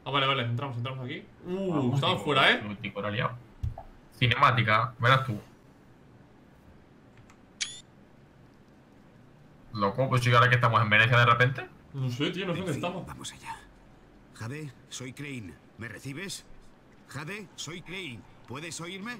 Ah, vale, vale, entramos aquí. Estamos fuera, Cinemática, verás tú. Loco, pues si ahora que estamos en Venecia de repente. No sé, tío, no sé En dónde fin, estamos. vamos allá. Jade, soy Crane. ¿Me recibes? Jade, soy Crane. ¿Puedes oírme?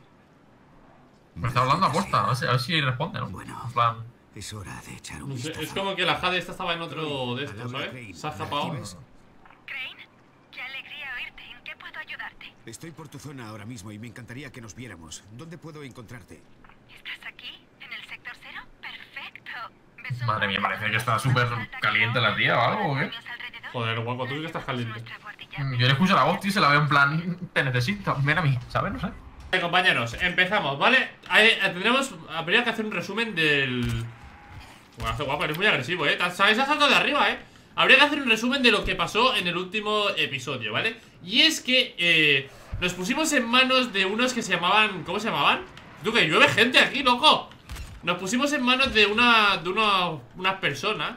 Me está hablando a posta, a ver si responde, ¿no? Bueno, En plan. es hora de echar un No sé, vistazo. es como que la Jade esta estaba en otro de Al estos, habla ¿sabes? Crane. Se ha ¿Me escapado. recibes? Crane, qué alegría oírte. ¿En qué puedo ayudarte? Estoy por tu zona ahora mismo y me encantaría que nos viéramos. ¿Dónde puedo encontrarte? ¿Estás aquí? ¿En el sector 0? Perfecto. ¿Ves un Madre mía, pueblo parece que donde está más súper alta que caliente ahora? la tía o algo, ¿o qué? ¿Años alrededor? Joder, guapo, tú sí que estás caliente. Nuestra guardilla. Yo le escucho la voz, tío, se la veo en plan. Te necesito, ven a mí, ¿sabes? No sé. Compañeros, empezamos, ¿vale? Tendremos habría que hacer un resumen del... Bueno, hace guapo, eres muy agresivo, ¿Sabes? Has saltado de arriba, Habría que hacer un resumen de lo que pasó en el último episodio, ¿vale? Y es que, nos pusimos en manos de unos que se llamaban... ¿Cómo se llamaban? Tú, que llueve gente aquí, loco. Nos pusimos en manos de unas personas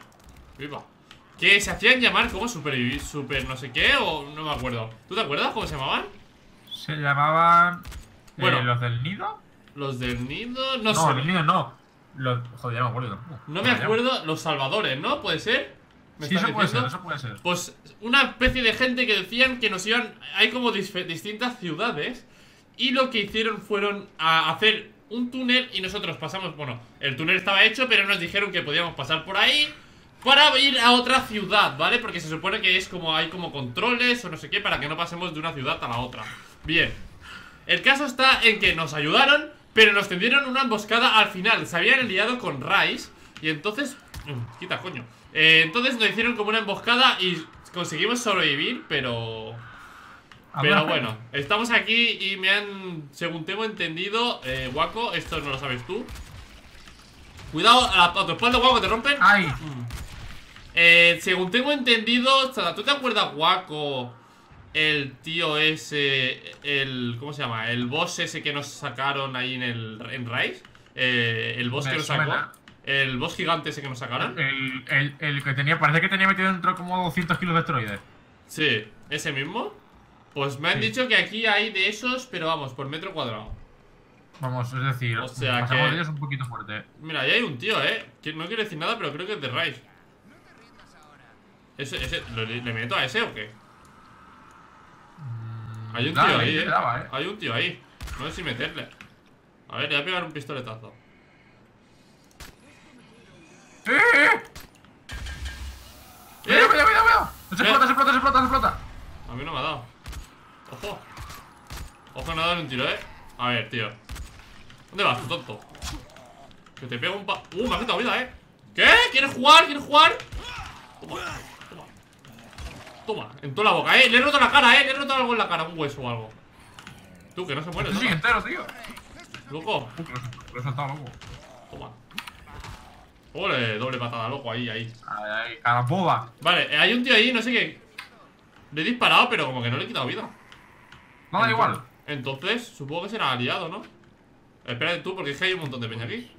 que se hacían llamar como super no sé qué, o no me acuerdo. ¿Tú te acuerdas cómo se llamaban? Se llamaban. Bueno. ¿Los del nido? Los del nido, No, sé. del nido no. Joder, ya me acuerdo tampoco. No me acuerdo, los salvadores, ¿no? ¿Puede ser? ¿Me Sí, estás eso puede ser, diciendo? eso puede ser. Pues una especie de gente que decían que nos iban... Hay como distintas ciudades. Y lo que hicieron fueron a hacer un túnel y nosotros pasamos... Bueno, el túnel estaba hecho, pero nos dijeron que podíamos pasar por ahí para ir a otra ciudad, ¿vale? Porque se supone que es como... Hay como controles o no sé qué para que no pasemos de una ciudad a la otra. Bien. El caso está en que nos ayudaron, pero nos tendieron una emboscada al final. Se habían liado con Rice y entonces... Quita, coño. Entonces nos hicieron como una emboscada y conseguimos sobrevivir, pero... Pero bueno, estamos aquí y me han... Según tengo entendido, Waco, esto no lo sabes tú. Cuidado, a tu espalda, Waco, te rompen. ¡Ay! Según tengo entendido, ¿tú te acuerdas, Waco? El tío ese, ¿cómo se llama? El boss ese que nos sacaron ahí en Rise. El boss que nos sacó. El boss gigante ese que nos sacaron. El que tenía, parece que tenía metido dentro como 200 kilos de esteroides. Sí, ese mismo. Pues me han dicho que aquí hay de esos, pero vamos, por metro cuadrado. Vamos, es decir, o sea pasamos que... de ellos un poquito fuerte. Mira, ahí hay un tío, que no quiere decir nada, pero creo que es de Rise. ¿Le meto a ese o qué? Hay un tío ahí, Hay un tío ahí. No sé si meterle. A ver, le voy a pegar un pistoletazo. ¡Cuidado! ¡Se explota! A mí no me ha dado. Ojo. Ojo, no ha dado un tiro, A ver, tío. ¿Dónde vas, tu tonto? Que te pego un me ha quitado vida, ¿Qué? ¿Quieres jugar? Toma, en toda la boca, Le he roto la cara, Le he roto algo en la cara, un hueso o algo. Tú, que no se muere, sí, entero, tío. Loco. Lo he soltado, loco. Toma. Ole, doble patada, loco, ahí. Ay, caraboba. Vale, hay un tío ahí, no sé qué. Le he disparado, pero como que no le he quitado vida. No, da igual. Entonces, supongo que será aliado, ¿no? Espérate tú, porque es que hay un montón de peña aquí.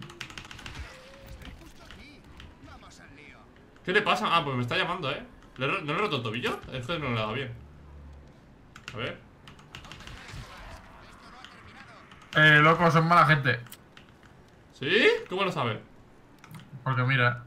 ¿Qué le pasa? Ah, pues me está llamando, ¿No le he roto el tobillo? Es que no le he dado bien. A ver. Loco, son mala gente. ¿Sí? ¿Cómo lo sabes? Porque mira.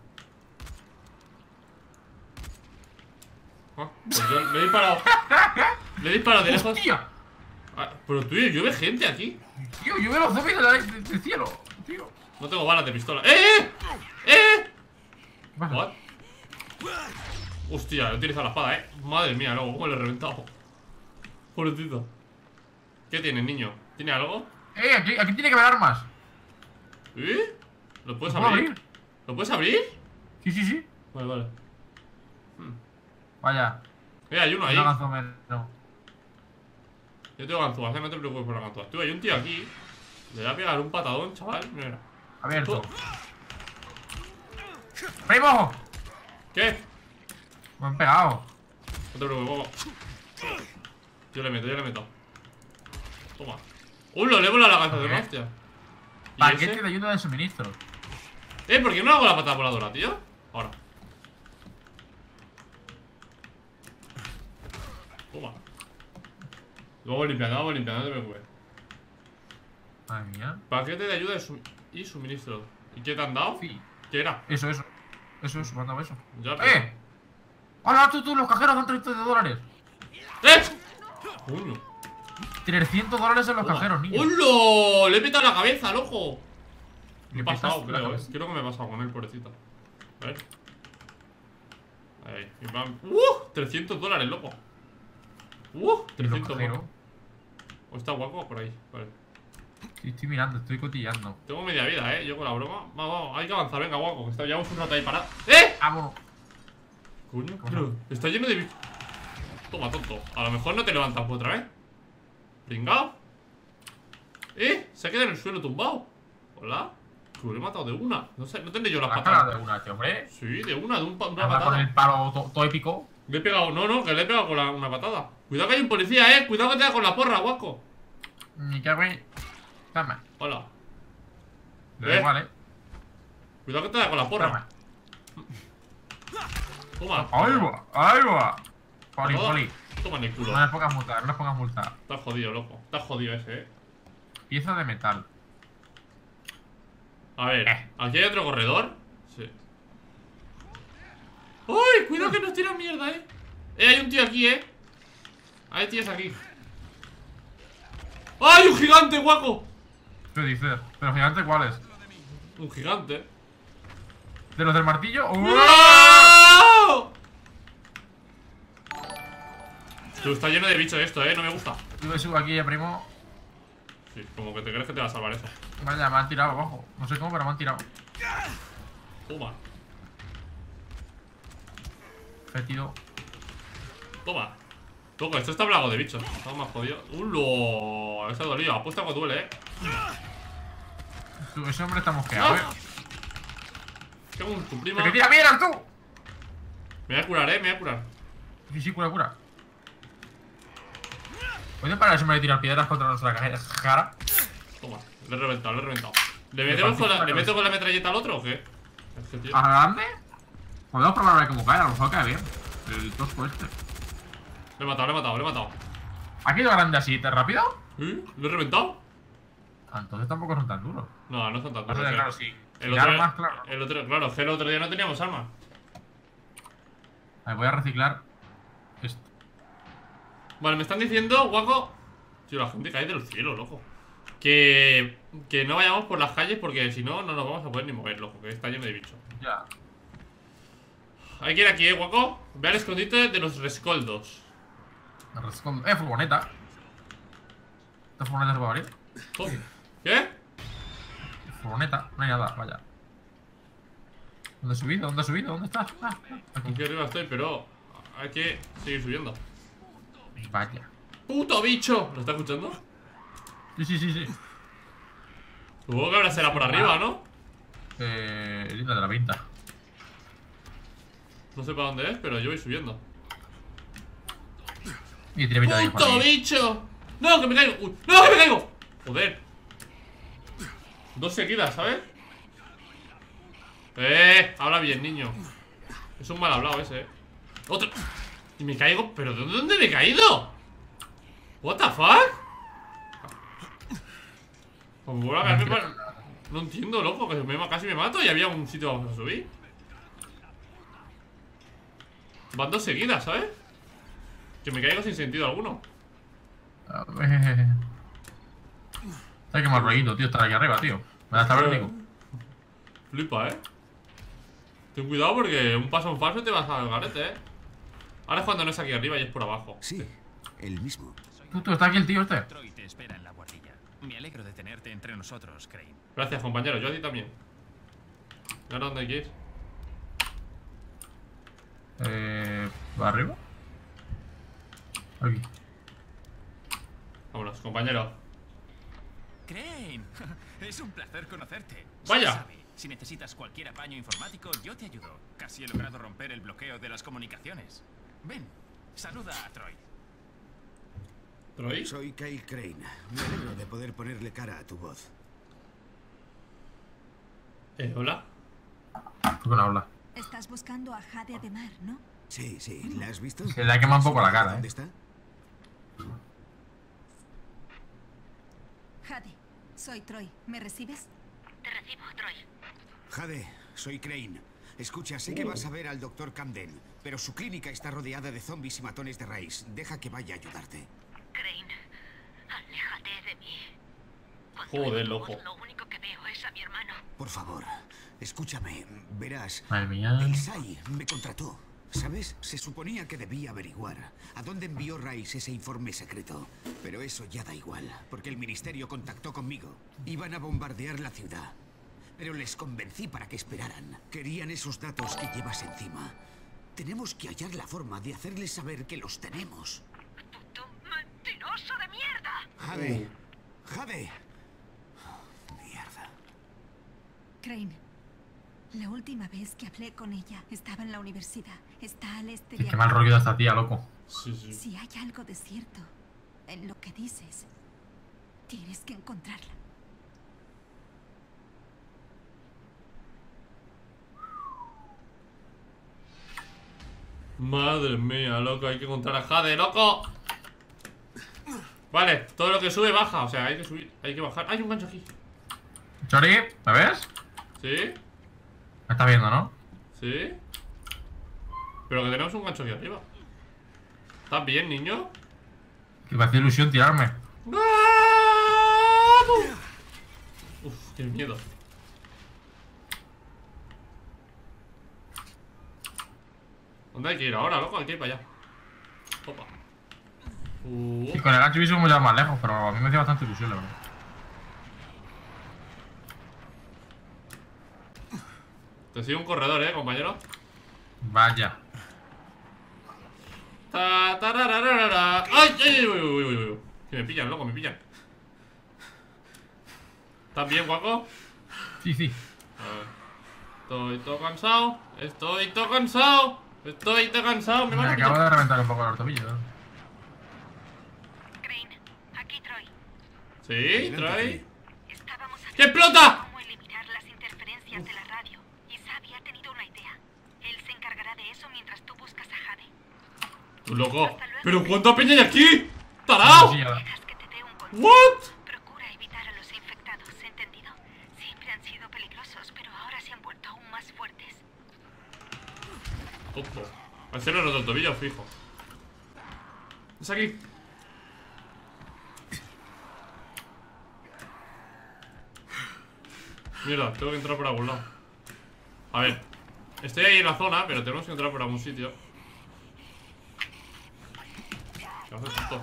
Pues yo le he disparado. Le he disparado de lejos. ¡Hostia! Pero tú, llueve gente aquí. Tío, yo veo los zombies del cielo, tío. No tengo balas de pistola. ¡Eh! ¿Qué pasa? ¿What? Hostia, he utilizado la espada, Madre mía, luego, cómo le he reventado. Pobrecito. ¿Qué tiene, niño? ¿Tiene algo? Aquí tiene que haber armas. ¿Lo puedes ¿Lo puedo abrir? ¿Lo puedes abrir? Sí. Vale. Vaya. Hay uno ahí. No. Yo tengo ganzúas, no te preocupes por las ganzúas. Tú, hay un tío aquí. Le voy a pegar un patadón, chaval. Mira. Abierto. ¡Primo! ¿Qué? Me han pegado. No te preocupes, Yo le meto. Toma. Lo le he volado la ganza de una hostia. Paquete de ayuda de suministro. ¿Por qué no hago la patada voladora, tío? Ahora. Toma. Vamos limpiando, no te preocupes. Madre mía. Paquete de ayuda y suministro. ¿Y qué te han dado? Sí. ¿Qué era? Eso, me han dado eso. Ya, ¡Hola, tú! Los cajeros dan $300. ¡Eh! ¡Coño! $300 en los cajeros, niño. ¡Hola! Le he petado la cabeza, loco. Me he ¿Le pasado, petas la creo, cabeza? Creo que me he pasado con él, pobrecito. A ver. Ahí, y van. $300, loco. ¿Y los 300 cajeros? más. ¿O está guapo por ahí? Vale. Sí, estoy mirando, estoy cotillando. Tengo media vida, yo con la broma. Vamos, hay que avanzar, venga, guapo. Que llevamos un rato ahí parado. Vámonos. Coño, pero está lleno de bichos. Toma, tonto. A lo mejor no te levantas otra vez. Pringao. Se ha quedado en el suelo tumbado. Hola. Que lo he matado de una. No sé, no tendré yo las La cara patadas. de una, tío, hombre. Sí, de una Con patada. el palo todo épico. Le he pegado, no, que le he pegado con una patada. Cuidado que hay un policía, cuidado que te da con la porra, guaco. Ni que güey. Toma. Hola. Le da igual, Cuidado que te da con la porra. Toma. Toma. Ahí va. Poli, Toma. poli. Toma en el culo. No les pongas multar, no les pongas multar. Estás jodido, loco. Estás jodido ese, Pieza de metal. A ver, ¿aquí hay otro corredor? Sí. ¡Uy! Cuidado que nos tiran mierda, hay un tío aquí, Hay tíos aquí. ¡Ay, un gigante, guaco! ¿Qué dices? ¿Pero gigante cuáles? Un gigante. ¿De los del martillo? ¡No! Tú, está lleno de bichos esto, no me gusta. Yo me subo aquí, primo. Sí, como que te crees que te va a salvar eso. Vaya, me han tirado abajo. No sé cómo, pero me han tirado. Toma, Fétido. toma. Loco, esto está plagado de bichos. Estamos más jodidos. ¡Ulo! Ese ha dolido. Apuesta cuando duele, Ese hombre está mosqueado, ¿Qué hago tu prima? ¡Que tira mierda, tú! Me voy a curar, me voy a curar. Sí, cura. ¿Pueden parar ese hombre de tirar piedras contra nuestra cara? Toma, le he reventado, ¿Le meto con la metralleta al otro o qué? Es que, tío. ¿A grande? Podemos probar a ver cómo cae, a lo mejor cae bien. El tosco este. Le he matado. ¿Ha caído grande así, tan rápido? ¿Lo he reventado? Ah, entonces tampoco son tan duros. No, no son tan No duros. sé, claro, sí. El Sin otro, armas, claro. claro, es que el otro día no teníamos armas. A ver, voy a reciclar esto. Vale, me están diciendo, guaco. Tío, la gente cae del cielo, loco. Que no vayamos por las calles porque si no, no nos vamos a poder ni mover, loco. Que está lleno de bichos. Ya. Hay que ir aquí, guaco. Ve al escondite de los rescoldos. Furgoneta. ¿Esta furgoneta se puede abrir? ¿Qué? Furgoneta, no hay nada, vaya. ¿Dónde he subido? ¿Dónde estás? Aquí. Aquí arriba estoy, pero hay que seguir subiendo. Vaya. ¡Puto bicho! ¿Lo está escuchando? Sí. Supongo que ahora será por arriba, ¿no? Linda de la pinta. No sé para dónde es, pero yo voy subiendo. Y tiene pinta de ir por ¡Puto aquí. bicho! ¡No, que me caigo! ¡No, que me caigo! Joder. 2 seguidas, ¿sabes? Habla bien, niño. Es un mal hablado ese, Otro. Y me caigo, ¿pero de dónde me he caído? What the fuck? Como vuelvo a caerme no entiendo, loco, que casi me mato y había un sitio donde subir. Van 2 seguidas, ¿sabes? Que me caigo sin sentido alguno. A ver. Hay que mal rollito, tío, estar aquí arriba, tío. Me da hasta vértigo. Flipa, Ten cuidado porque un paso en falso te vas al garete, Ahora es cuando no es aquí arriba y es por abajo. Sí, el mismo. Tú, está aquí el tío este. Troy te espera en la guardilla. Me alegro de tenerte entre nosotros, Crane. Gracias, compañero, yo a ti también. ¿Y ahora dónde hay que ir? ¿Va arriba? Aquí. Vámonos, compañero. Crane, es un placer conocerte. Vaya. Se sabe, si necesitas cualquier apaño informático, yo te ayudo. Casi he logrado romper el bloqueo de las comunicaciones. Ven, saluda a Troy. ¿Troy? Soy Kyle Crane. Me alegro de poder ponerle cara a tu voz. Hola. ¿Por qué no habla? Estás buscando a Jade Ademar, ¿no? Sí, ¿la has visto? Se le ha quemado un poco la cara, ¿Dónde está? Soy Troy. ¿Me recibes? Te recibo, Troy. Jade, soy Crane. Escucha, sé que vas a ver al doctor Camden, pero su clínica está rodeada de zombies y matones de raíz. Deja que vaya a ayudarte. Crane, aléjate de mí. Joder, loco. Lo único que veo es a mi hermano. Por favor, escúchame. Verás, Madre mía. el SAI me contrató. ¿Sabes? Se suponía que debía averiguar a dónde envió Rice ese informe secreto. Pero eso ya da igual, porque el ministerio contactó conmigo. Iban a bombardear la ciudad. Pero les convencí para que esperaran. Querían esos datos que llevas encima. Tenemos que hallar la forma de hacerles saber que los tenemos. ¡Puto mentiroso de mierda! Jade. Jade. Mierda. Crane, la última vez que hablé con ella estaba en la universidad. Está al este Sí, de qué mal rollo da esta tía, loco. Sí, sí. Si hay algo de cierto en lo que dices, tienes que encontrarla. Madre mía, loco, hay que encontrar a Jade, loco. Vale, todo lo que sube baja, o sea, hay que subir, hay que bajar. Hay un gancho aquí. Chori, ¿me ves? ¿Sí? Me estás viendo, ¿no? ¿Sí? Pero que tenemos un gancho aquí arriba. ¿Estás bien, niño? Que me hace ilusión tirarme. ¡Vamos! Uf, qué miedo. ¿Dónde hay que ir ahora, loco? Hay que ir para allá. Opa. Y con el gancho hubiésemos ya más lejos, pero a mí me hacía bastante ilusión, la verdad. Te sigue un corredor, compañero. Vaya. Tarararara. ¡Ay! ¡Ay! ¡Uy, uy, uy, uy! Que me pillan, loco, me pillan. ¿Estás bien, guaco? Sí, sí. A ver. Estoy todo cansado. Estoy todo cansado. Estoy todo cansado. Me Me van a acabo pillar. de reventar un poco el ortobillo, ¿no? Crane, aquí Troy. ¿Sí? Adelante, ¿Trae? Estábamos ¡Que explota! cómo eliminar las interferencias de la radio. Y Xavi ha tenido una idea. Él se encargará de eso mientras tú buscas a Jade. Tú, loco. ¿Pero cuánta peña hay aquí? ¡Tarao! Ah, Sí, ya. Dejas que te dé un consejo. ¿What? Procura evitar a los infectados, ¿entendido? Siempre han sido peligrosos, pero ahora se han vuelto aún más fuertes. Ojo. A ser roto el tobillo, fijo. Es aquí. Mierda, tengo que entrar por algún lado. A ver, estoy ahí en la zona, pero tenemos que entrar por algún sitio. ¿Qué haces esto?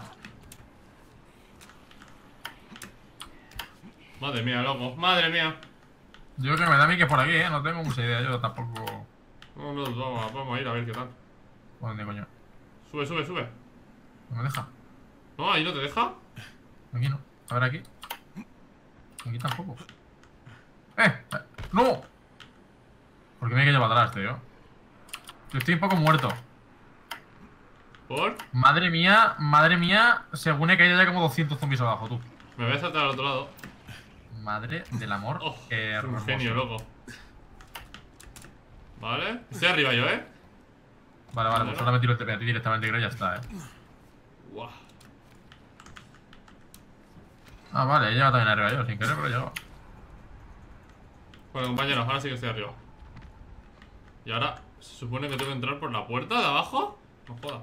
Madre mía, loco, madre mía. Yo creo que me da a mí que es por aquí, ¿eh? No tengo mucha idea, yo tampoco. No, no, vamos a ir a ver qué tal. ¿Por dónde, coño? Sube, sube, sube. No me deja. No, ahí no te deja. Aquí no. A ver, aquí. Aquí tampoco. ¡No! ¿Por qué me hay que llevar atrás, tío? Yo estoy un poco muerto. ¿Por? Madre mía, según he caído ya como 200 zombies abajo, tú. Me voy a saltar al otro lado. Madre del amor. Oh, qué es un hermoso. genio, loco. Vale, estoy arriba yo, Vale, pues ahora me tiro el TP a ti directamente, creo, y ya está, Guau. Ah, vale, he llegado también arriba yo, sin querer, pero he llegado. Bueno, compañeros, ahora sí que estoy arriba. Y ahora se supone que tengo que entrar por la puerta de abajo. No joda.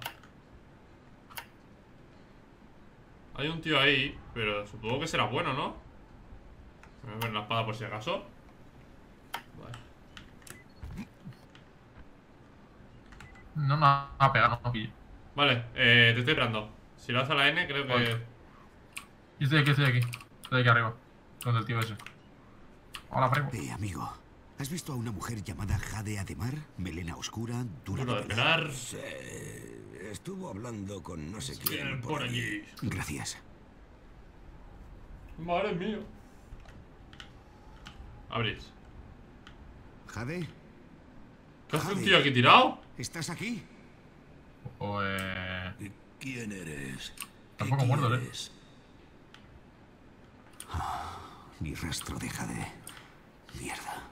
Hay un tío ahí, pero supongo que será bueno, ¿no? Me voy a poner la espada por si acaso. Vale. No me ha pegado, no pillo. Vale, te estoy esperando. Si lo haces a la N, creo que... Vale. Yo estoy aquí, estoy aquí. Estoy aquí arriba. Donde el tío ese. Hola, primo. Amigo. ¿Has visto a una mujer llamada Jade Ademar? Melena oscura, dura Duro de de pelar. pelar. Sí, estuvo hablando con no sé quién Vienen por allí. Gracias. Madre mía. Abrís. Jade, ¿Qué hace un Jade. tío aquí tirado? ¿estás aquí? Pues. ¿Quién eres? Está un poco muerto, quieres? Ni rastro de Jade. Mierda.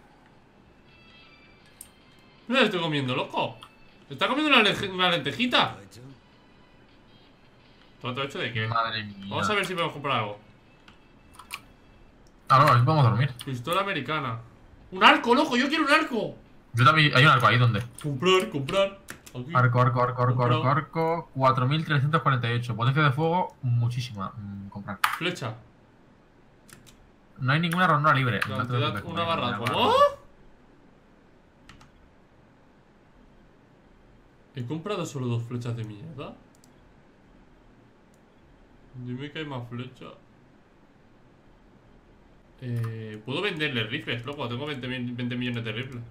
No la estoy comiendo, loco. Está comiendo una lentejita. ¿Lo ha hecho? ¿Trato hecho de qué? Madre mía. Vamos a ver si podemos comprar algo. Ah, no, aquí podemos dormir. Pistola americana. ¡Un arco, loco! ¡Yo quiero un arco! Yo también. Hay un arco ahí, ¿dónde? Comprar. Aquí. Arco. 4348. Potencia de fuego, muchísima. Comprar. Flecha. No hay ninguna ronda libre. No te Cantidad, preocupes, una barra. barra. ¿Cómo? ¿He comprado solo 2 flechas de mierda? Dime que hay más flechas. Puedo venderle rifles, loco. Tengo 20 millones de rifles.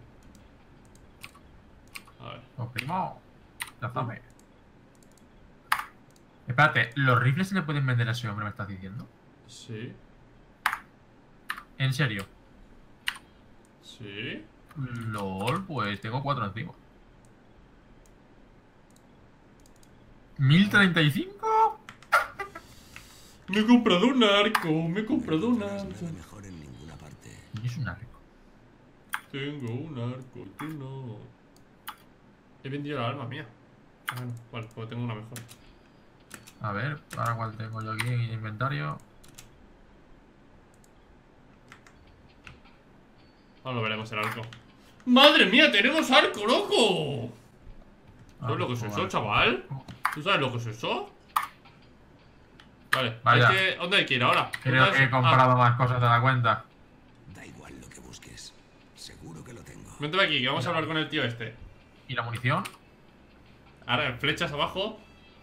A ver. Primo. La fame. Espérate, ¿los rifles se le pueden vender a ese hombre, me estás diciendo? Sí. ¿En serio? Sí. LOL, pues tengo 4 encima. ¿1035? Me he comprado un arco. Me he comprado un Nada arco. mejor en ninguna parte. Y es un arco. Tengo un arco y tú no. He vendido la arma mía. Ah, no. Vale, pues tengo una mejor. A ver, ahora cuál tengo yo aquí en el inventario. Ahora lo veremos el arco. ¡Madre mía! ¡Tenemos arco, loco! ¿Sabes lo que es eso, chaval? ¿Tú sabes lo que es eso? Vale, Vaya. ¿dónde hay que ir ahora? Creo que he comprado más cosas de la cuenta. Da igual lo que busques. Seguro que lo tengo. Vente aquí, que vamos a hablar con el tío este. ¿Y la munición? Ahora, flechas abajo.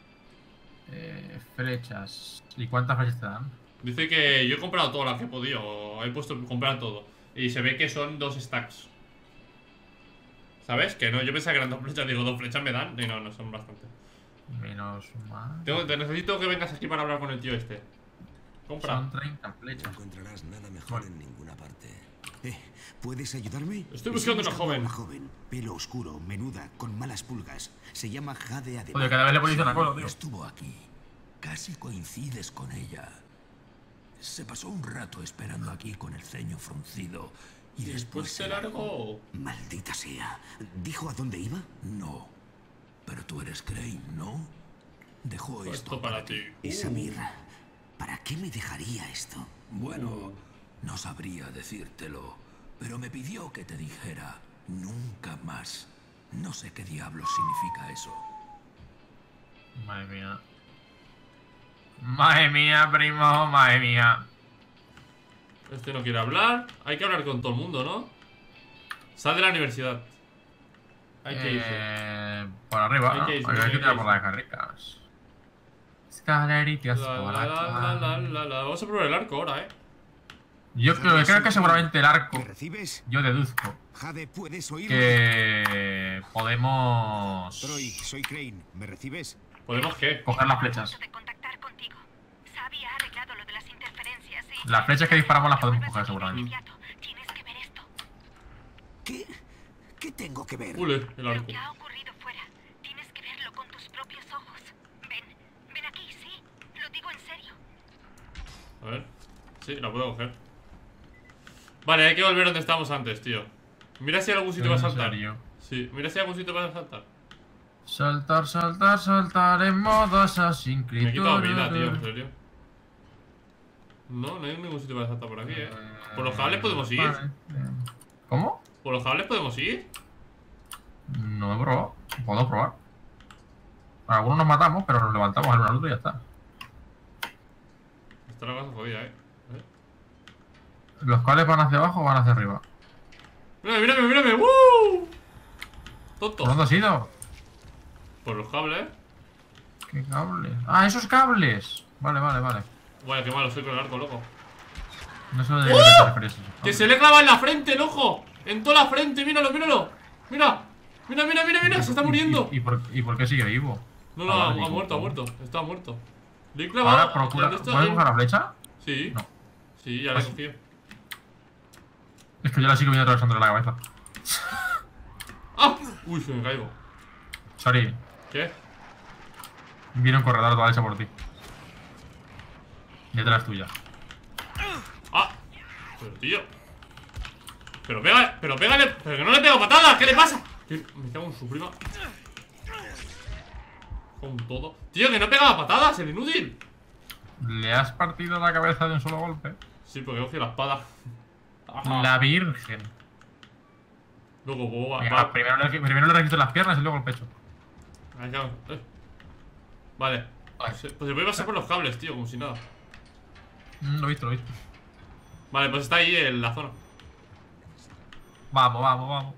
Flechas. ¿Y cuántas flechas te dan? Dice que yo he comprado todas las que he podido. He puesto comprar todo. Y se ve que son 2 stacks. ¿Sabes? Que no, yo pensaba que eran 2 flechas. Digo, 2 flechas me dan. Y no, no son bastantes. Menos más. Te necesito que vengas aquí para hablar con el tío este. Compra. Son 30 No flechas. encontrarás nada mejor Bueno. en ninguna parte. ¿Puedes ayudarme? Estoy buscando una joven. Una joven, pelo oscuro, menuda, con malas pulgas. Se llama Jade Ademar. Oye, cada vez le ponéis una cosa, tío. Estuvo aquí. Casi coincides con ella. Se pasó un rato esperando aquí con el ceño fruncido. Y Después después se largó. Maldita sea. ¿Dijo a dónde iba? No. Pero tú eres Crane, ¿no? Dejó Esto esto para ti. Y Samir, ¿para qué me dejaría esto? Bueno, no sabría decírtelo, pero me pidió que te dijera nunca más. No sé qué diablos significa eso. Madre mía. Madre mía, primo, madre mía. Este no quiere hablar. Hay que hablar con todo el mundo, ¿no? Sal de la universidad. Hay que irse. Por arriba, Hay ¿no? que irse, Hay hay que que tirar irse. por las carricas. Escaleritas La, por la, la, la, acá. la. Vamos a probar el arco ahora, Yo creo que seguramente el arco, ¿Me recibes? yo deduzco Jade, ¿puedes oírme? que podemos Troy, soy Crane. ¿Me recibes? ¿Podemos qué? coger las flechas. De contactar contigo. Sabi ha arreglado lo de las interferencias y... Las flechas que disparamos las podemos Vuelves coger aquí de seguramente. inmediato. Tienes que ver esto. ¿Qué tengo que ver? Ule, el Lo arco. que ha ocurrido fuera. Tienes que verlo con tus propios ojos. Ven aquí, sí. Lo digo en serio. A ver. Sí, la puedo coger. Vale, hay que volver donde estábamos antes, tío. Mira si hay algún sitio ¿En para saltar. serio? Sí, mira si hay algún sitio para saltar. Saltar, saltar, saltar en modo Assassin's Creed. Me he quitado vida, tío, en serio. No, no hay ningún sitio para saltar por aquí, ¿Por los cables podemos ir? Vale. ¿Cómo? ¿Por los cables podemos ir? No he probado. Puedo probar. Algunos nos matamos, pero nos levantamos el uno al otro y ya está. Está la cosa jodida, ¿Los cables van hacia abajo o van hacia arriba? Mírame, mírame, mírame. ¡Woo! Tonto. ¿Por dónde has ido? Por los cables. ¿Qué cables? ¡Ah, esos cables! Vale, vale, vale. Vaya, qué malo soy con el arco, loco. No sé de qué te refieres. esos Que cables. se le clava en la frente, el ojo. En toda la frente, míralo, míralo. Mira. Mira, mira, mira, mira. Se está muriendo. ¿Y por qué sigue vivo? No, no, Ah, ha vale, muerto, ha digo, muerto. Está muerto. Le he clavado. Ahora procura. ¿Dónde está? ¿Puedes coger la flecha? Sí. No. Sí, ya la he Pues- cogido. Es que yo la sigo viendo atravesando la cabeza. ¡Ah! Uy, se me caigo. Sorry. ¿Qué? Viene un corredor toda hecha por ti. Detrás tuya. ¡Ah! Pero tío. Pero pégale. Pero que no le pego patadas. ¿Qué le pasa? Me cago en su prima. Con todo. Tío, que no pegaba patadas, el inútil. ¿Le has partido la cabeza de un solo golpe? Sí, porque coge la espada. Ajá. La Virgen. Luego, Venga, primero le registro las piernas y luego el pecho. Ahí cago. Vale. Vale. Pues se puede pasar por los cables, tío, como si nada. Lo he visto, lo he visto. Vale, pues está ahí en la zona. Vamos, vamos, vamos.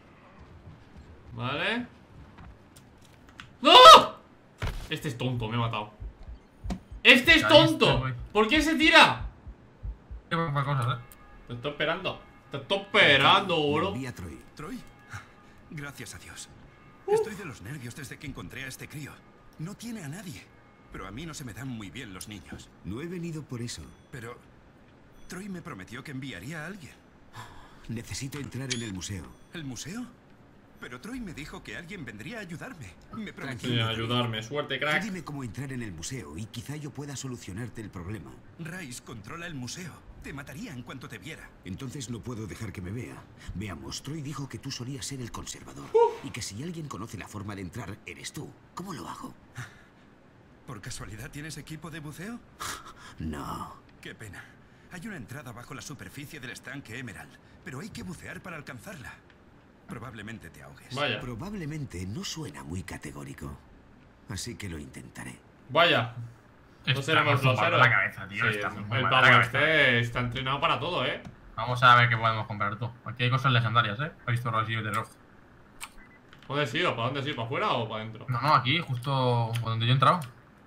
Vale. ¡No! Este es tonto, me he matado. ¡Este es tonto! ¿Por qué se tira? Qué buenas cosas, Te estoy esperando. Te estoy esperando, bro. Volví a Troy. ¿Troy? Gracias a Dios. Estoy de los nervios desde que encontré a este crío. No tiene a nadie. Pero a mí no se me dan muy bien los niños. No he venido por eso. Pero Troy me prometió que enviaría a alguien. Necesito entrar en el museo. ¿El museo? Pero Troy me dijo que alguien vendría a ayudarme. Me prometió. Sí, Tranquilo, ayudarme. Suerte, Tú crack. dime cómo entrar en el museo y quizá yo pueda solucionarte el problema. Rice controla el museo. Te mataría en cuanto te viera. Entonces no puedo dejar que me vea. Veamos, Troy dijo que tú solías ser el conservador. Y que si alguien conoce la forma de entrar, eres tú. ¿Cómo lo hago? ¿Por casualidad tienes equipo de buceo? No. Qué pena. Hay una entrada bajo la superficie del estanque Emerald, pero hay que bucear para alcanzarla. Probablemente te ahogues. Vaya. Probablemente no suena muy categórico. Así que lo intentaré. Vaya. No seremos los héroes. la cabeza, tío. Sí, Estamos muy el mal de la pavo cabeza. este está entrenado para todo, Vamos a ver qué podemos comprar tú. Aquí hay cosas legendarias, He visto Rosillo de Rock. ¿Dónde has ido? ¿Para dónde has ido? ¿Para afuera o para adentro? No, aquí, justo donde yo he entrado.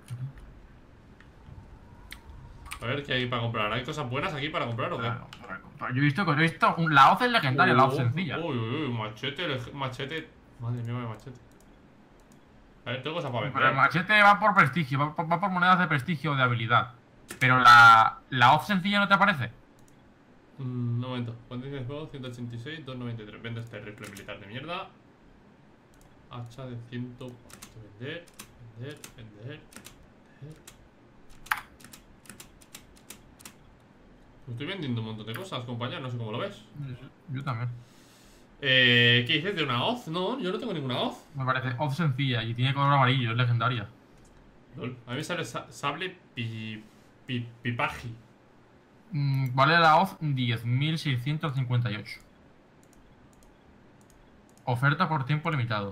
A ver qué hay para comprar. ¿Hay cosas buenas aquí para comprar o qué? Claro, yo he visto la hoz es legendaria, la hoz sencilla. Uy, uy, uy, machete. Madre mía, machete. A ver, tengo cosas para Pero el vender. machete va por prestigio, va por monedas de prestigio o de habilidad. Pero la hoz sencilla no te aparece. Un momento. ¿Cuánto tienes juego? 186, 293. Vende este rifle militar de mierda. Hacha de 100. Vender. Estoy vendiendo un montón de cosas, compañero. No sé cómo lo ves. Yo también. ¿Qué dices? ¿De una hoz? No, yo no tengo ninguna hoz. Me parece hoz sencilla y tiene color amarillo, es legendaria. Lol. A mí me sale sable pipaji. Vale la hoz 10.658. Oferta por tiempo limitado.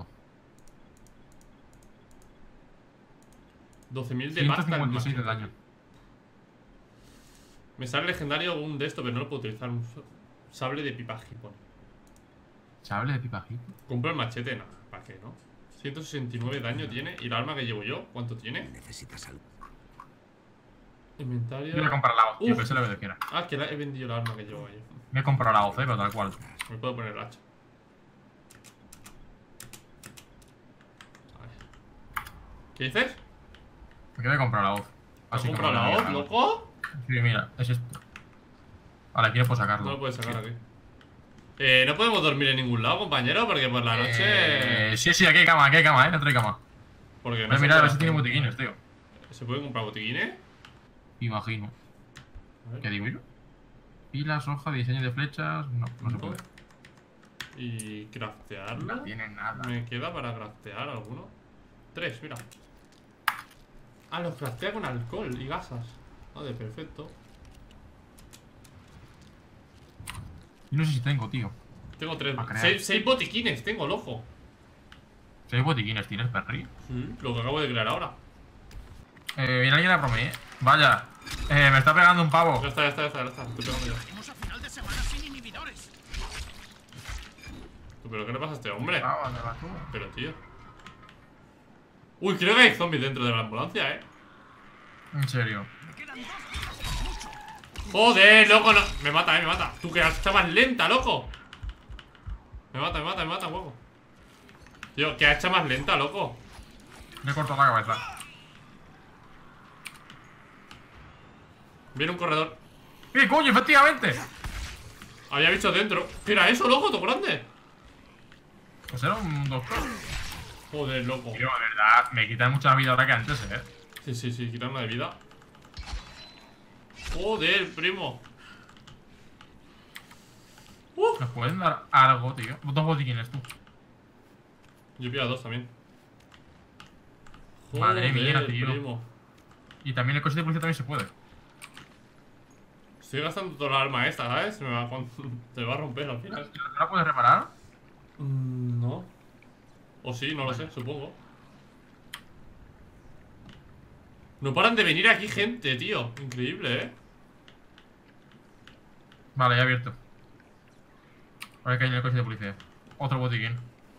12.000 de pasta. 156 de daño. Me sale legendario un de esto, pero no lo puedo utilizar. Un sable de pipaji, pone. Sable de pipajito. Compro el machete, no. ¿Para qué, no? 169 daño tiene. ¿Y el arma que llevo yo? ¿Cuánto tiene? Necesitas algo. Inventario. Yo voy a comprar la hoz, tío, Uf. que se lo que quiera. Ah, que he vendido el arma que llevo yo. Me he comprado la hoz, pero tal cual. Me puedo poner el hacha. Vale. ¿Qué dices? Me voy a comprar la hoz. ¿Has Así que comprado me voy la a hoz, mirar. loco? Sí, mira, es esto. Ahora quiero pues No sacarlo. lo puedes sacar aquí. No podemos dormir en ningún lado, compañero, porque por la noche. Sí, aquí hay cama, dentro hay cama. Porque Voy a se mirar a ver puede si tiene hacer- botiquines, tío. ¿Se pueden comprar botiquines? Imagino. A ver. ¿Qué digo yo? Pilas, hoja, diseño de flechas. No, no se No. puede. ¿Y craftearlo? No tiene nada. ¿Me queda para craftear alguno? 3, mira. Ah, los craftea con alcohol y gasas. Vale, perfecto. Yo no sé si tengo, tío. Tengo 3. A crear. 6 botiquines, tengo, loco. Si hay botiquines, ¿tienes perri? Sí, lo que acabo de crear ahora. Viene alguien a por mí, Vaya. Me está pegando un pavo. Ya está. Estoy pegando ya. Tenemos a final de semana sin inhibidores. ¿Tú, pero qué le pasa a este hombre? Ah, ¿dónde vas tú? Pero, tío. Uy, creo que hay zombies dentro de la ambulancia, En serio. Joder, loco, no. Me mata, me mata. Tú que hacha más lenta, loco. Me mata, huevo. Tío, que hacha más lenta, loco. Le he cortado la cabeza. Viene un corredor. Coño, efectivamente! Había bicho dentro. ¿Qué era eso, loco? ¿Todo grande? Pues era un doctor. Joder, loco. Tío, de verdad, me quitan mucha vida ahora que antes, Sí, quitar una de vida. Joder, primo. ¿Nos pueden dar algo, tío? 2 botiquines, tú. Yo pido 2 también. Madre mía, tío. primo. Y también el coche de policía también se puede. Estoy gastando toda la arma esta, ¿sabes? Se me va a romper al final. ¿No la puedes reparar? No. O sí, no lo sé, supongo. No paran de venir aquí gente, tío. Increíble, ¿eh? Vale, ya abierto. A ver qué hay en el coche de policía. Otro botiquín.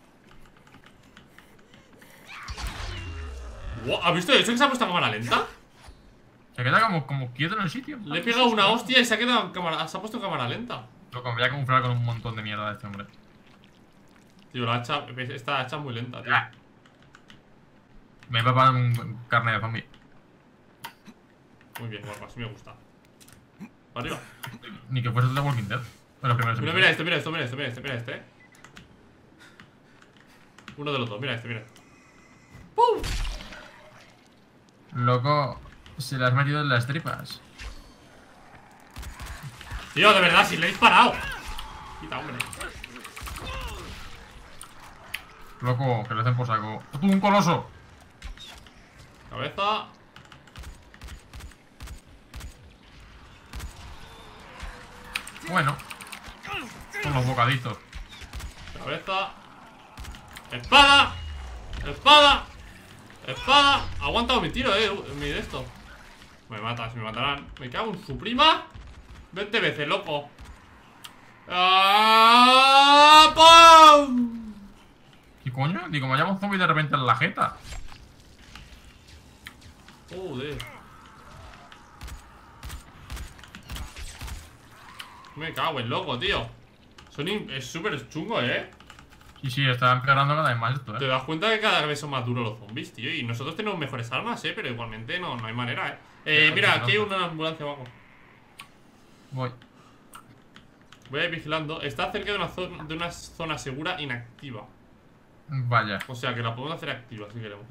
Wow, ¿has visto eso que se ha puesto a cámara lenta? Se queda como quieto en el sitio. Le he pegado una hostia y se ha quedado en cámara. Se ha puesto en cámara lenta. Lo voy a camuflar con un montón de mierda de este hombre. Tío, la hacha. Esta hacha es muy lenta, tío. Me he preparado un carne de zombie. Muy bien, guapo, así me gusta. Para arriba. Ni que fuese The Walking Dead. Bueno, primero Mira esto, mira esto, mira esto, mira esto, mira este. Uno de los dos, mira este, mira. ¡Pum! Loco, se le has metido en las tripas. Tío, de verdad, si le he disparado. Quita, hombre. Loco, que le hacen por saco. ¡Tú, un coloso! Cabeza. Bueno, son los bocaditos. Cabeza. ¡Espada! ¡Espada! ¡Espada! Ha aguantado mi tiro, mi de esto. Me matas, me matarán. Me cago en su prima 20 veces, loco. ¡Ah! ¡Pum! ¿Qué coño? Digo, me llamo un zombie de repente en la jeta. Joder. Me cago en loco, tío. Es súper chungo, Sí, está empeorando cada vez más esto, Te das cuenta que cada vez son más duros los zombies, tío. Y nosotros tenemos mejores armas, pero igualmente no hay manera, mira, aquí hay una ambulancia abajo. Voy. Voy a ir vigilando. Está cerca de una zona segura inactiva. Vaya. O sea que la podemos hacer activa si queremos,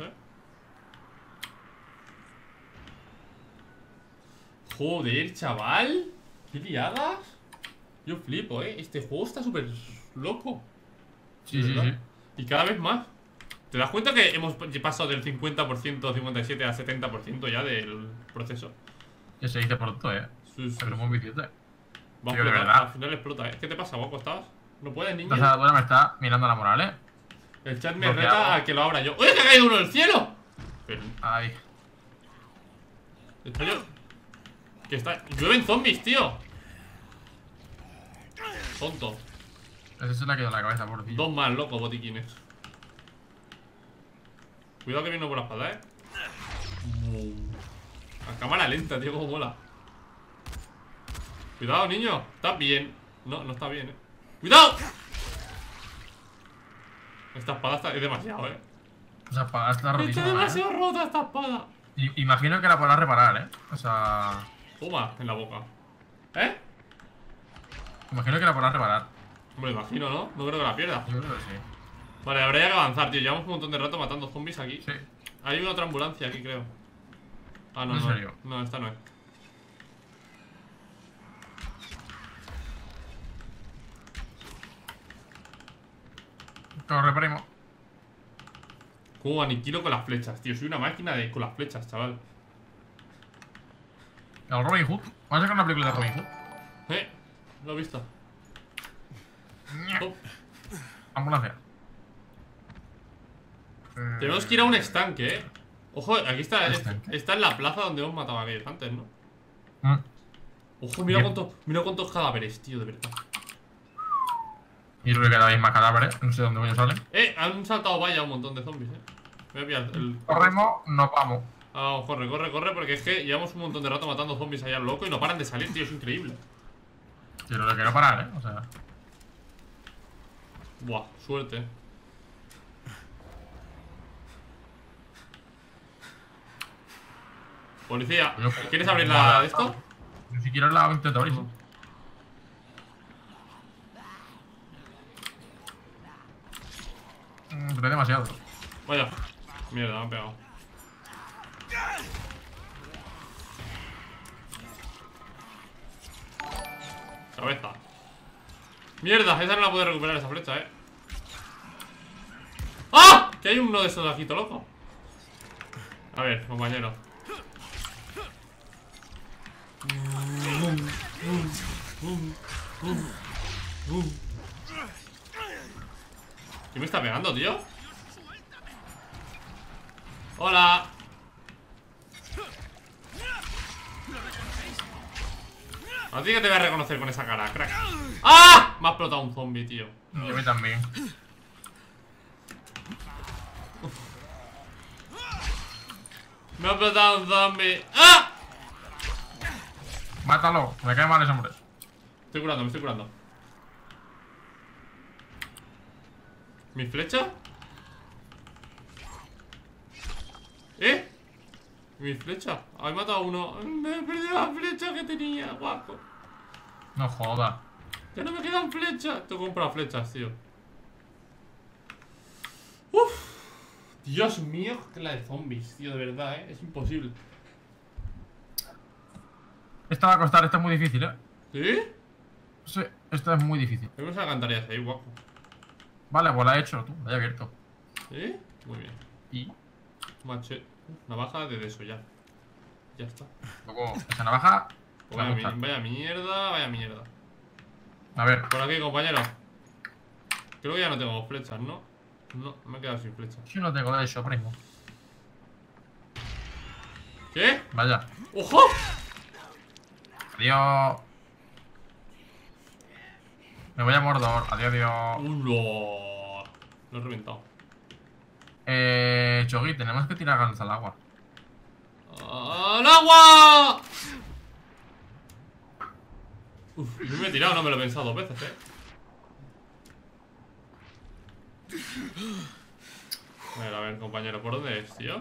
Joder, chaval. ¿Qué liadas? Yo flipo, Este juego está súper loco. Sí, sí, sí. Y cada vez más. ¿Te das cuenta que hemos pasado del 50%, 57% a 70% ya del proceso? Que se dice pronto, Sí, sí. Pero muy vicioso, Va a Tío, de explotar, verdad. al final explota, ¿Qué te pasa, guapo? ¿Estás? ¿No puedes, niño? Entonces ahora me está mirando la moral, El chat me Lo que reta hago. a que lo abra yo. ¡Oye, que ha caído uno del cielo! Pero, Ahí. ¿está yo? Que está... Llueven zombies, tío. Tonto. Ese se le ha quedado en la cabeza, pobrecillo. Dos más, loco, botiquines. Cuidado que viene por la espalda, A cámara lenta, tío, como mola. Cuidado, niño. ¿Estás bien? No, no está bien, ¡Cuidado! Esta espada es demasiado, O sea, para esta Está rotísima, demasiado rota esta espada. Imagino que la podrás reparar, O sea... Toma, en la boca. Imagino que la podrás reparar. Hombre, imagino, ¿no? No creo que la pierda. Yo creo que sí. Vale, habría que avanzar, tío. Llevamos un montón de rato matando zombies aquí. Sí. Hay otra ambulancia aquí, creo. Ah, no, ¿En no. serio? No, esta no es. Corre, primo. ¿Cómo aniquilo con las flechas, tío? Soy una máquina con las flechas, chaval. El Robin Hood. Vamos a sacar una película de Robin Hood. Lo he visto. Oh, Ambulancia. tenemos que ir a un estanque, Ojo, aquí está. Estanque. Está en la plaza donde hemos matado a aquellos antes, ¿no? Mm. Ojo, mira Bien. cuántos cadáveres, tío, de verdad. Y creo que cada vez más cadáveres. No sé dónde coño salen. Han saltado vaya un montón de zombies, Voy a pillar el... Corremos, nos vamos. Ah, corre, porque es que llevamos un montón de rato matando zombies allá al loco y no paran de salir, tío, es increíble. Pero lo quiero parar, O sea. Buah, suerte. Policía, ¿quieres abrir la de esto? Ni siquiera la intento abrir. Pero demasiado. Vaya. Mierda, me han pegado. Cabeza. Mierda, esa no la puedo recuperar, esa flecha, ¡Ah! Que hay uno de esos de aquí, todo loco. A ver, compañero. ¿Quién me está pegando, tío? Hola. A ti que te voy a reconocer con esa cara, crack. ¡Ah! Me ha explotado un zombie, tío. Y a mí también. Me ha explotado un zombie. ¡Ah! Mátalo, me cae mal ese hombre. Estoy curando, me estoy curando. ¿Mi flecha? ¿Eh? ¿Mi flecha? He matado a uno. Me he perdido la flecha que tenía, guapo. No joda. Ya no me quedan flechas. Tengo que comprar flechas, tío. Uff. Dios mío, que la de zombies, tío, de verdad, es imposible. Esta va a costar, esta es muy difícil, ¿Sí? Sí, esta es muy difícil. Tenemos a la alcantarilla ahí, guapo. Vale, pues la he hecho, tú, la he abierto. ¿Sí? Muy bien. Y Machete. Navaja de eso ya. Ya está. luego esa navaja. Vaya, va a gustar. vaya mierda, vaya mierda. A ver, Por aquí, compañero. Creo que ya no tengo flechas, ¿no? No, me he quedado sin flechas. yo no tengo de eso, primo. ¿Qué? Vaya. ¡Ojo! Adiós. Me voy a Mordor. Adiós, adiós. Lo he reventado. Chogui, tenemos que tirar ganas al agua. ¡Al agua! Uf, no me he tirado, no me lo he pensado 2 veces, A ver, compañero, ¿por dónde es, tío?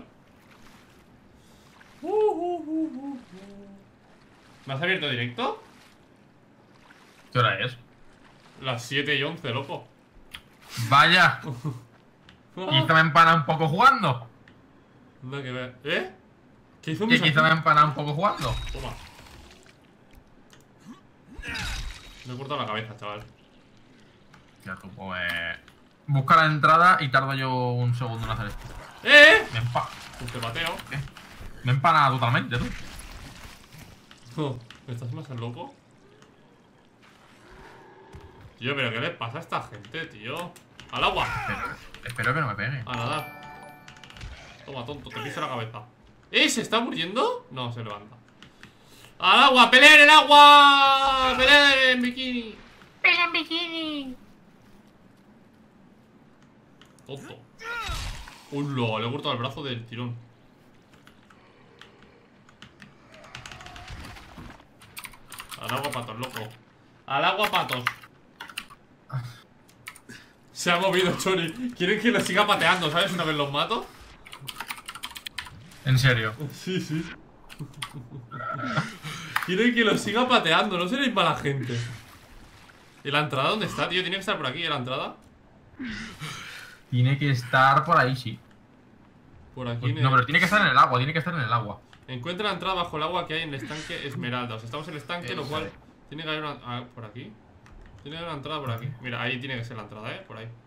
¿Me has abierto directo? ¿Qué hora es? Las 7:11, loco. Vaya. Y esta me empana un poco jugando. Anda que ver. ¿Eh? ¿Qué hizo Y mi quizá me empana un poco jugando. Toma. Me he cortado la cabeza, chaval. Ya tú, pues. Busca la entrada y tardo yo un segundo en hacer esto. Pues te pateo. Me empana totalmente, tú. ¿Estás más loco? Tío, pero ¿qué le pasa a esta gente, tío? ¡Al agua! Espero que no me pegue. A nadar. Toma, tonto, te piso la cabeza. ¿Se está muriendo? No, se levanta. ¡Al agua! ¡Pelea en el agua! ¡Pelea en bikini! ¡Pelea en bikini! Tonto. ¡Hola! Le he cortado el brazo del tirón. Al agua, patos, loco. Al agua, patos. Se ha movido, Chori. Quieren que lo siga pateando, ¿sabes? Una vez los mato. En serio. Sí, sí. Quieren que lo siga pateando. No seréis mala gente. ¿Y la entrada dónde está, tío? Tiene que estar por aquí, ¿la entrada? Tiene que estar por ahí, sí. Por aquí. No, pero tiene que estar en el agua, tiene que estar en el agua. Encuentra la entrada bajo el agua que hay en el estanque Esmeralda. O sea, estamos en el estanque, lo cual tiene que haber una... por aquí. Tiene que haber una entrada por aquí. Mira, ahí tiene que ser la entrada, por ahí.